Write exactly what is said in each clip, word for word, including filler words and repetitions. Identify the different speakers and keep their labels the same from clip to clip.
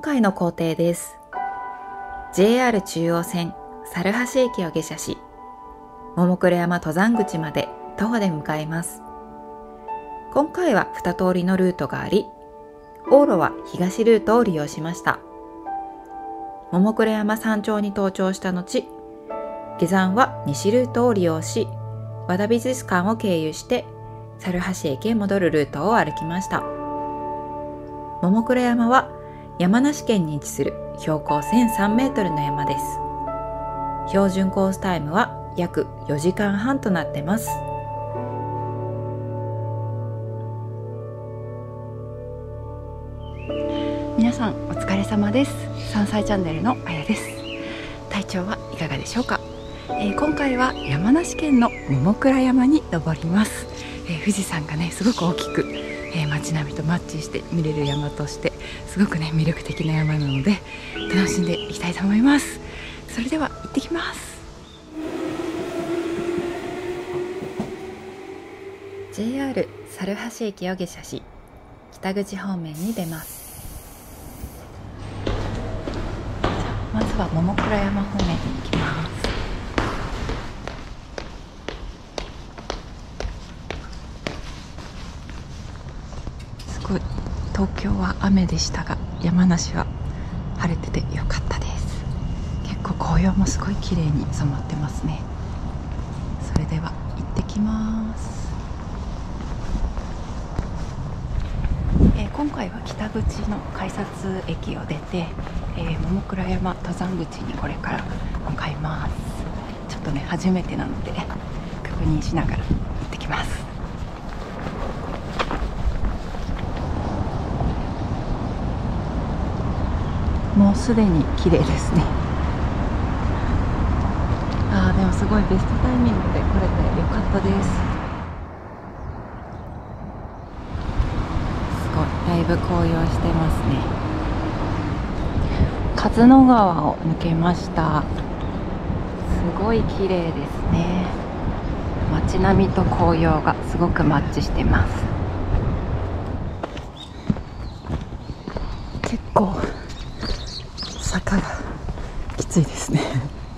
Speaker 1: 回の行程です。 ジェイアール 中央線猿橋駅を下車し、桃倉山登山口まで徒歩で向かいます。今回はに通りのルートがあり、往路は東ルートを利用しました。桃倉山山頂に登頂した後、下山は西ルートを利用し、和田美術館を経由して猿橋駅へ戻るルートを歩きました。桃倉山は山梨県に位置する標高せんさんメートルの山です。標準コースタイムは約よじかんはんとなってます。
Speaker 2: 皆さんお疲れ様です。山菜チャンネルのあやです。体調はいかがでしょうか。えー、今回は山梨県の桃倉山に登ります。えー、富士山がねすごく大きく、えー、街並みとマッチして見れる山としてすごくね魅力的な山なので楽しんでいきたいと思います。それでは行ってきます。
Speaker 1: ジェイアール 猿橋駅を下車し、北口方面に出ます。
Speaker 2: まずは桃倉山方面に行きます。すごい東京は雨でしたが、山梨は晴れててよかったです。結構紅葉もすごい綺麗に染まってますね。それでは行ってきます。えー、今回は北口の改札駅を出て、えー、桃倉山登山口にこれから向かいます。ちょっとね初めてなので確認しながら行ってきます。もうすでに綺麗ですね。あーでもすごいベストタイミングで来れてよかったです。すごいだいぶ紅葉してますね。勝野川を抜けました。すごい綺麗ですね。街並みと紅葉がすごくマッチしてます。結構坂がきついですね。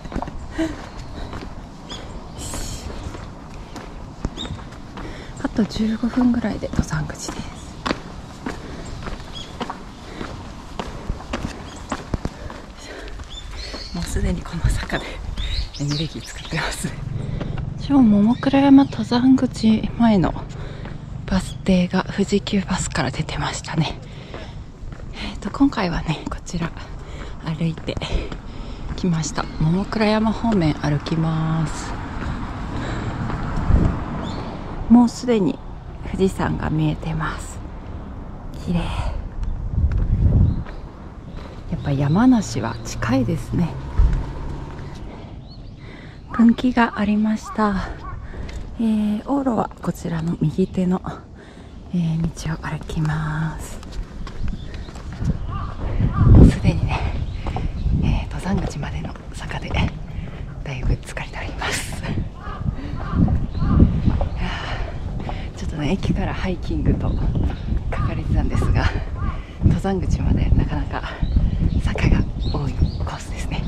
Speaker 2: あとじゅうごふんぐらいで登山口です。もうすでにこの坂でエネルギー使ってます。今日桃倉山登山口前のバス停が富士急バスから出てましたね。えーと今回はねこちら歩いてきました。桃倉山方面歩きます。もうすでに富士山が見えてます。綺麗。やっぱ山梨は近いですね。分岐がありました。えー、往路はこちらの右手の、えー、道を歩きます。もうすでにね、えー、登山口までの坂でだいぶ疲れております。ちょっとね駅からハイキングと書かれてたんですが、登山口までなかなか坂が多いコースですね。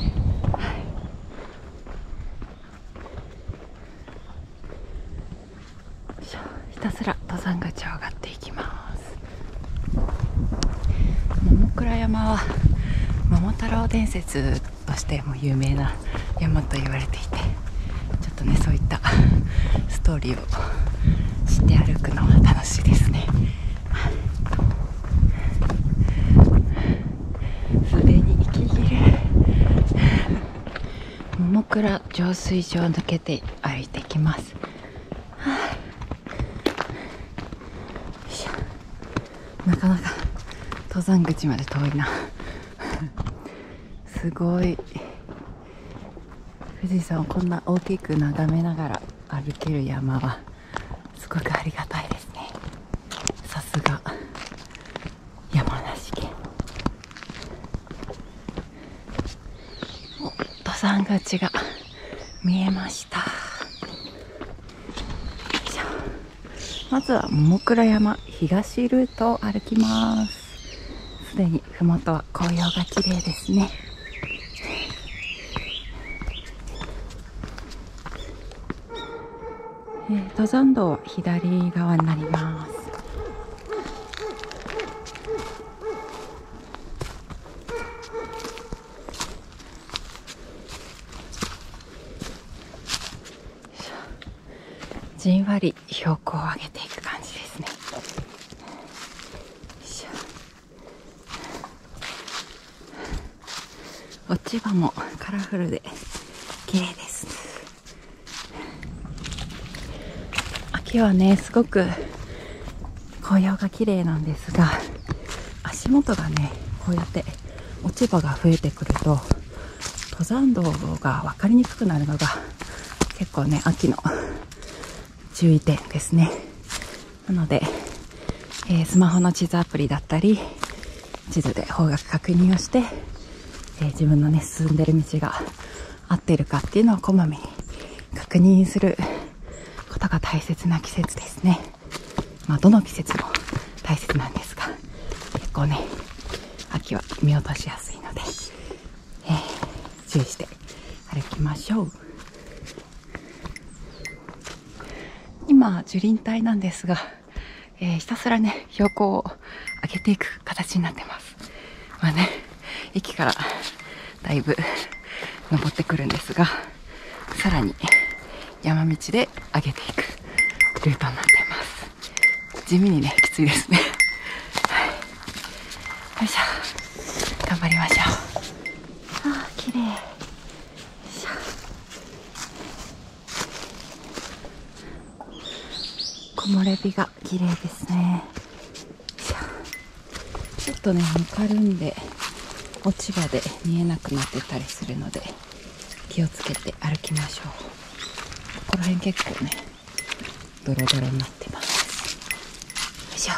Speaker 2: ひたすら登山口を上がっていきます。桃倉山は桃太郎伝説としても有名な山と言われていて、ちょっとねそういったストーリーを知って歩くのは楽しいですね。すでに息切れ。桃倉浄水場を抜けて歩いていきます。なかなか登山口まで遠いな。すごい富士山をこんな大きく眺めながら歩ける山はすごくありがたいですね。さすが山梨県。お、登山口が見えました。まずは桃倉山東ルートを歩きます。 すでに麓は紅葉が綺麗ですね。えー、登山道は左側になります。じんわり標高を上げていく感じですね。落ち葉もカラフルで綺麗です。秋はね、すごく紅葉が綺麗なんですが、足元がね、こうやって落ち葉が増えてくると登山道が分かりにくくなるのが結構ね、秋の注意点ですね。なので、えー、スマホの地図アプリだったり地図で方角確認をして、えー、自分のね、進んでる道が合っているかっていうのをこまめに確認することが大切な季節ですね。まあどの季節も大切なんですが、結構ね、秋は見落としやすいので、えー、注意して歩きましょう。今樹林帯なんですが、えー、ひたすらね、標高を上げていく形になってます。まあね、駅からだいぶ登ってくるんですが、さらに山道で上げていくルートになっています。地味にね、きついですね。はい、よいしょ、頑張りましょう。あー、綺麗。よいしょ。木漏れ日が綺麗ですね。ちょっとね、ぬかるんで落ち葉で見えなくなってたりするので気をつけて歩きましょう。ここら辺結構ね、ドロドロになってます。よいしょ。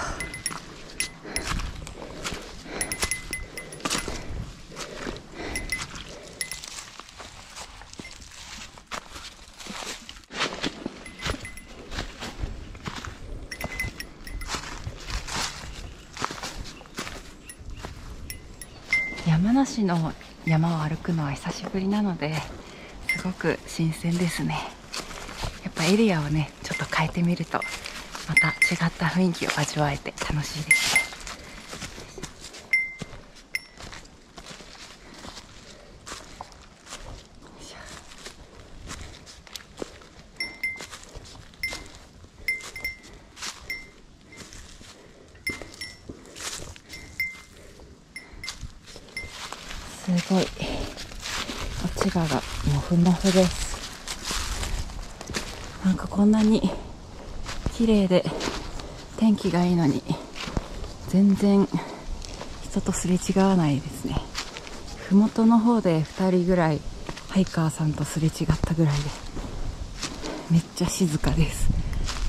Speaker 2: 山梨の山を歩くのは久しぶりなのですごく新鮮ですね。やっぱエリアをね、ちょっと変えてみるとまた違った雰囲気を味わえて楽しいですね。すごい落ち葉がもふもふです。なんかこんなに綺麗で天気がいいのに全然人とすれ違わないですね。麓の方でふたりぐらいハイカーさんとすれ違ったぐらいでめっちゃ静かです。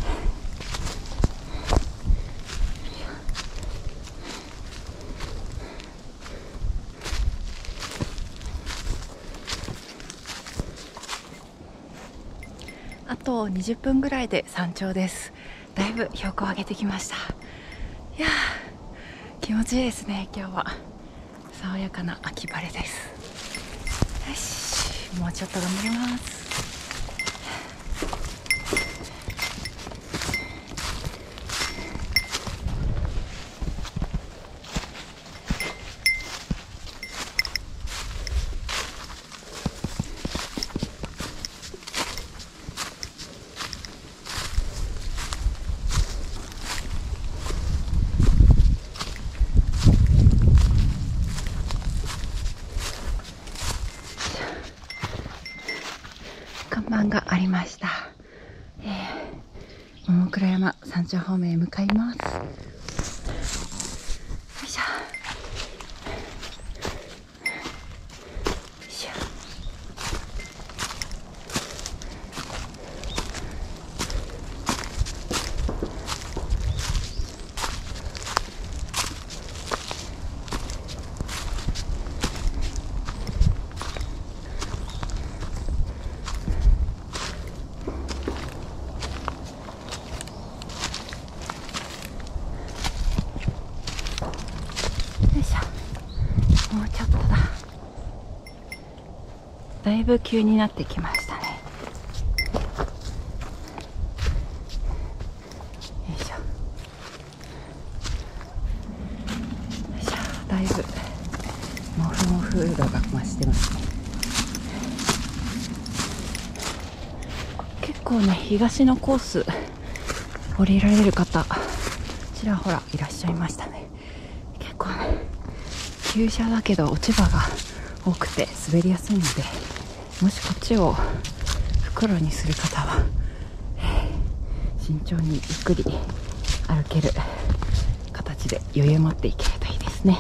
Speaker 2: あとにじゅっぷんぐらいで山頂です。だいぶ標高を上げてきました。いやー、気持ちいいですね。今日は爽やかな秋晴れです。よし、もうちょっと頑張ります。看板がありました。えー、桃倉山山頂方面へ向かいます。よいしょ。よいしょ。 だいぶ急になってきましたね。よいしょよいしょ。だいぶモフモフ度が増してますね。結構ね、東のコース降りられる方ちらほらいらっしゃいましたね。結構ね、急斜だけど落ち葉が多くて滑りやすいので、もしこっちを袋にする方は、えー、慎重にゆっくり歩ける形で余裕持っていけるといいですね。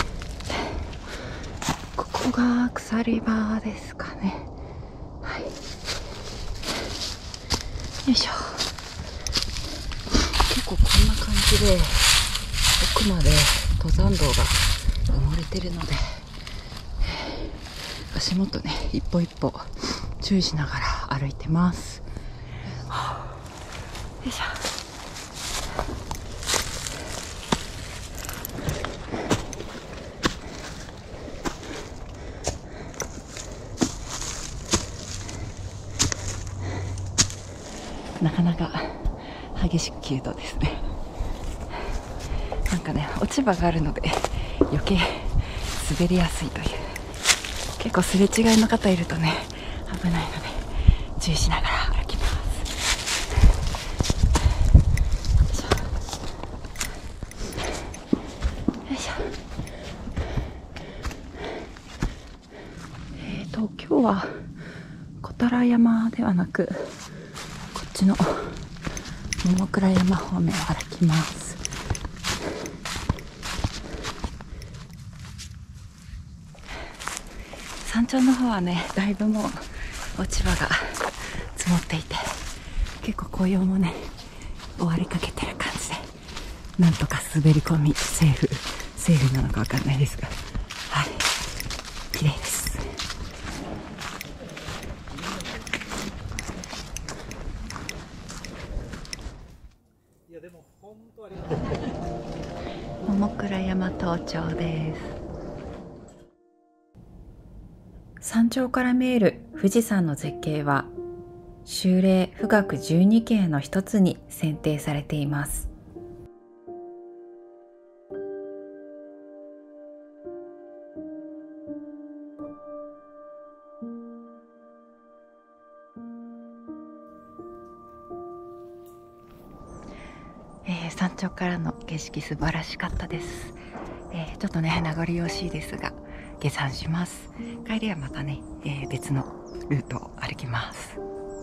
Speaker 2: ここが鎖場ですかね。はい、よいしょ。結構こんな感じで奥まで登山道が埋もれてるので、足元ね、一歩一歩注意しながら歩いてます。よいしょ。なかなか激しく急度ですね。なんかね、落ち葉があるので余計滑りやすいという、結構すれ違いの方いるとね、危ないので注意しながら歩きます。よいしょ。えーと今日は小虎山ではなく、こっちの桃倉山方面を歩きます。山頂の方はね、だいぶもう落ち葉が積もっていて、結構紅葉もね終わりかけてる感じで、なんとか滑り込みセーフセーフなのかわかんないですが、はい、綺麗です。桃倉山登頂です。
Speaker 1: 山頂から見える富士山の絶景は、修嶺富岳じゅうに景の一つに選定されています。
Speaker 2: えー、山頂からの景色素晴らしかったです。えー、ちょっとね名残惜しいですが下山します。帰りはまたね、えー、別のルートを歩きます。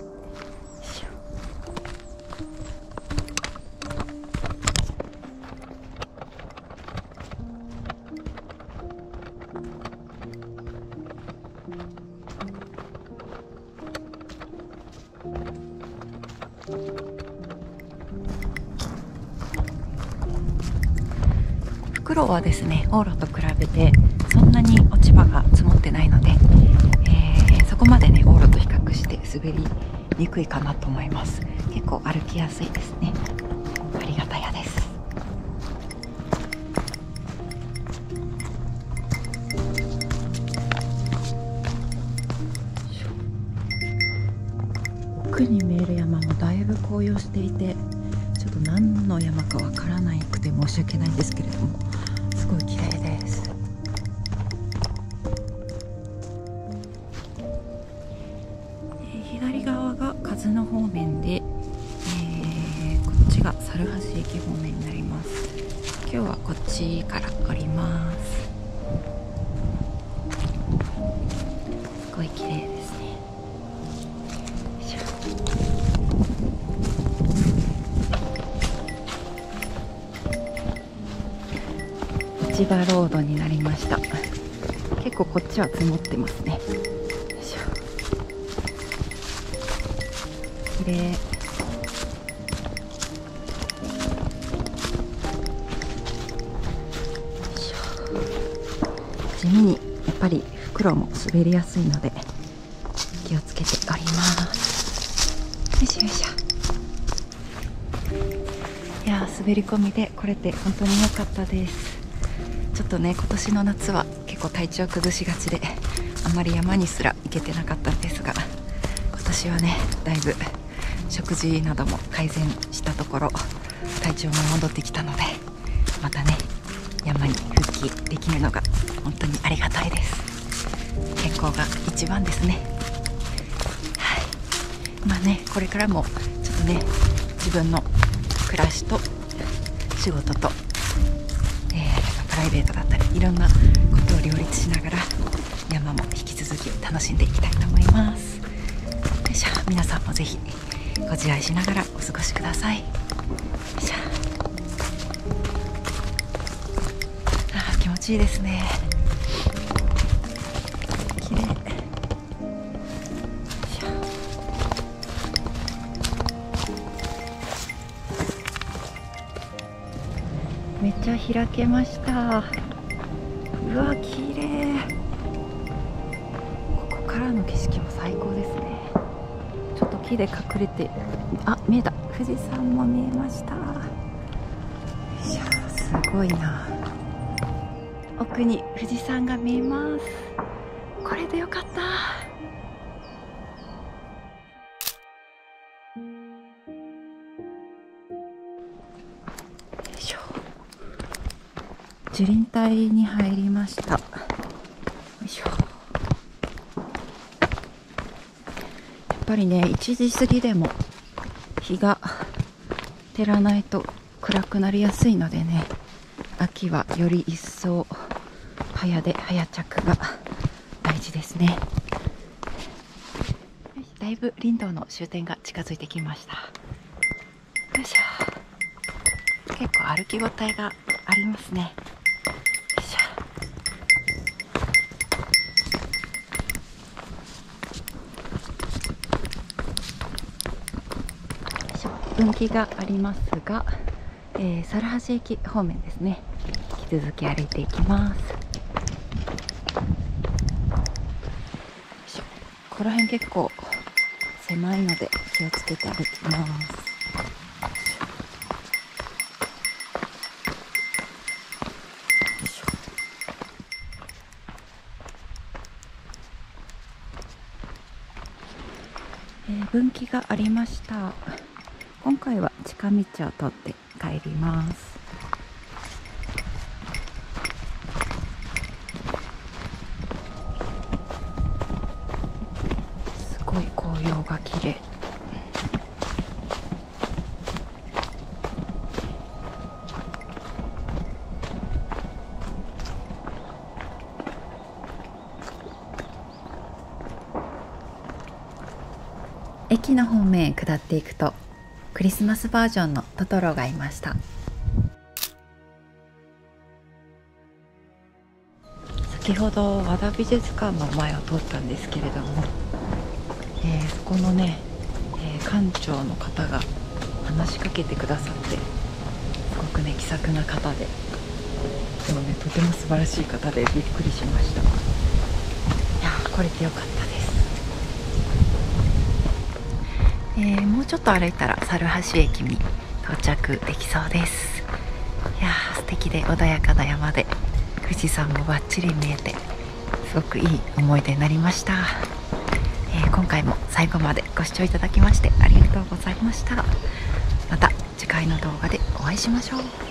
Speaker 2: 袋はですね、往路と比べてそんなに落ち葉が積もってないので、えー、そこまでね往路と比較して滑りにくいかなと思います。結構歩きやすいですね。ありがたやです。奥に見える山もだいぶ紅葉していて、ちょっと何の山かわからなくて申し訳ないんですけれども、すごい綺麗です。えー、左側が鹿角方面で、えー、こっちが猿橋駅方面になります。今日はこっちから降ります。すごい綺麗ですね。千葉ロードになりました。結構こっちは積もってますね。よいしょ。綺麗。地味にやっぱり袋も滑りやすいので気をつけております。よいしょよいしょ。いやー、滑り込みで来れて本当に良かったです。ちょっとね、今年の夏は結構体調崩しがちであまり山にすら行けてなかったんですが、今年はねだいぶ食事なども改善したところ体調も戻ってきたので、またね山に復帰できるのが本当にありがたいです。健康が一番ですね。はい、まあねこれからもちょっとね自分の暮らしと仕事と、えー、プライベートだったりいろんなことを両立しながら山も引き続き楽しんでいきたいと思います。よいしょ、皆さんもぜひご自愛しながらお過ごしください。よいしょ、あー気持ちいいですね。きれい。よいしょ、めっちゃ開けました。うわ綺麗。ここからの景色も最高ですね。ちょっと木で隠れて、あ、見えた。富士山も見えました。いやすごいな。奥に富士山が見えます。これでよかった。樹林帯に入りました。よいしょ。やっぱりねいちじ過ぎでも日が照らないと暗くなりやすいのでね、秋はより一層早出早着が大事ですね。だいぶ林道の終点が近づいてきました。よいしょ。結構歩き応えがありますね。分岐がありますが、えー、猿橋駅方面ですね。引き続き歩いていきます。ここら辺結構狭いので気をつけて歩きます。えー、分岐がありました。今回は近道を通って帰ります。すごい紅葉が綺麗。
Speaker 1: 駅の方面へ下っていくとクリスマスバージョンのトトロがいました。
Speaker 2: 先ほど和田美術館の前を通ったんですけれども、えー、そこのね、えー、館長の方が話しかけてくださって、すごくね気さくな方で、でもねとても素晴らしい方でびっくりしました。いやー来れてよかったです。えー、もうちょっと歩いたら猿橋駅に到着できそうです。いやー素敵で穏やかな山で富士山もバッチリ見えてすごくいい思い出になりました。えー、今回も最後までご視聴いただきましてありがとうございました。また次回の動画でお会いしましょう。